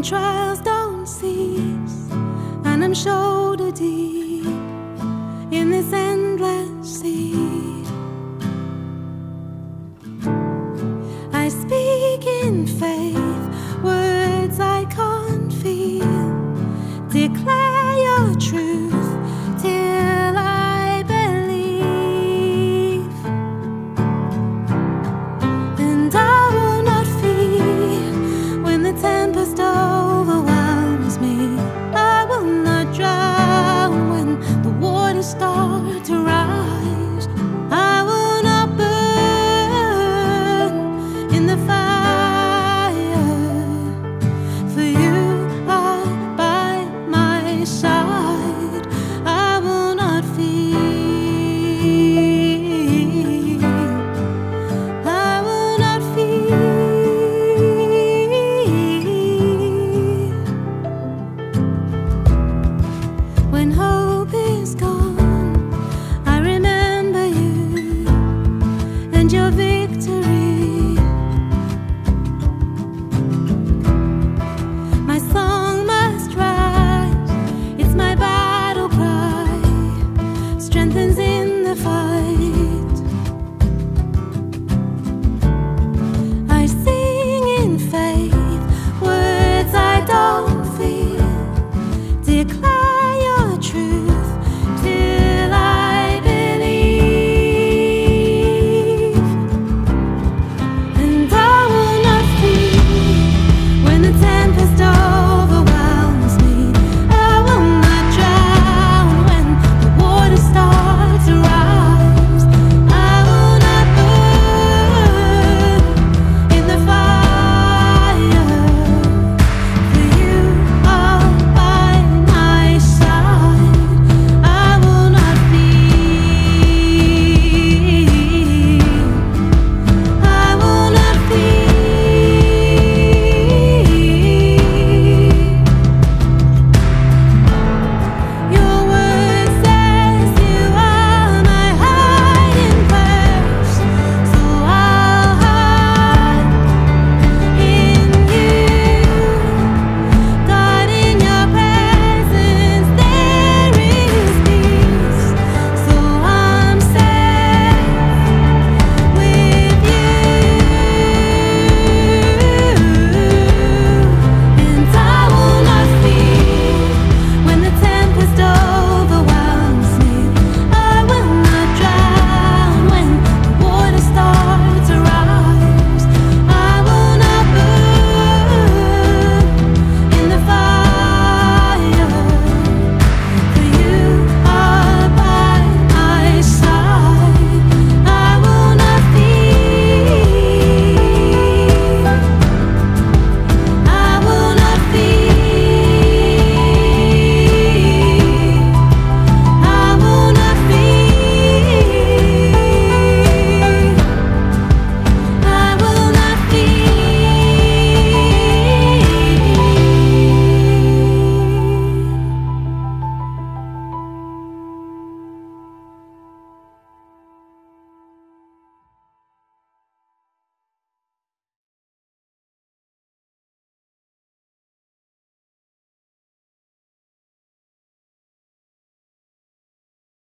trials don't cease, and I'm shoulder deep in this endless sea. I speak in faith, words I can't feel. Declare your truth till I believe, and I will not fear when the tempest overwhelms me. I will not drown when the waters start to